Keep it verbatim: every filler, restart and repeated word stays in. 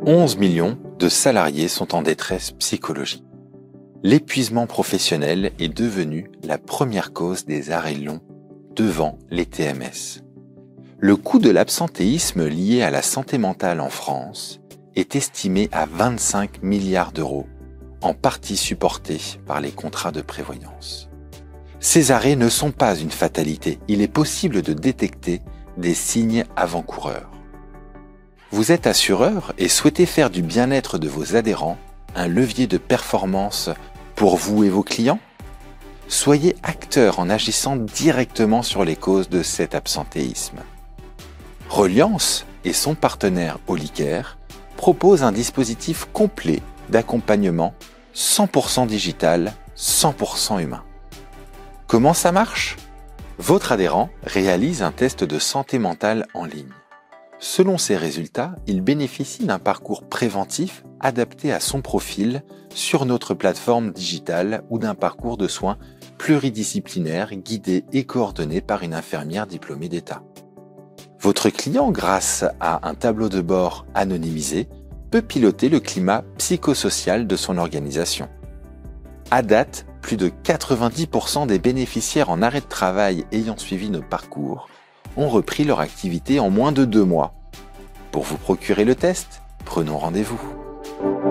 onze millions de salariés sont en détresse psychologique. L'épuisement professionnel est devenu la première cause des arrêts longs devant les T M S. Le coût de l'absentéisme lié à la santé mentale en France est estimé à vingt-cinq milliards d'euros, en partie supporté par les contrats de prévoyance. Ces arrêts ne sont pas une fatalité, il est possible de détecter des signes avant-coureurs. Vous êtes assureur et souhaitez faire du bien-être de vos adhérents un levier de performance pour vous et vos clients? Soyez acteur en agissant directement sur les causes de cet absentéisme. Reliance et son partenaire Olicare proposent un dispositif complet d'accompagnement cent pour cent digital, cent pour cent humain. Comment ça marche? Votre adhérent réalise un test de santé mentale en ligne. Selon ses résultats, il bénéficie d'un parcours préventif adapté à son profil sur notre plateforme digitale ou d'un parcours de soins pluridisciplinaire guidé et coordonné par une infirmière diplômée d'État. Votre client, grâce à un tableau de bord anonymisé, peut piloter le climat psychosocial de son organisation. À date, plus de quatre-vingt-dix pour cent des bénéficiaires en arrêt de travail ayant suivi nos parcours ont repris leur activité en moins de deux mois. Pour vous procurer le test, prenons rendez-vous.